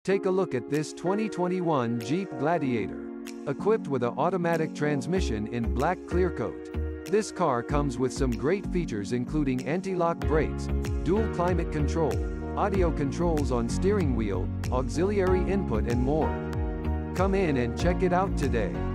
Take a look at this 2021 Jeep Gladiator. Equipped with an automatic transmission in black clear coat. This car comes with some great features including anti-lock brakes, dual climate control, audio controls on steering wheel, auxiliary input and more. Come in and check it out today.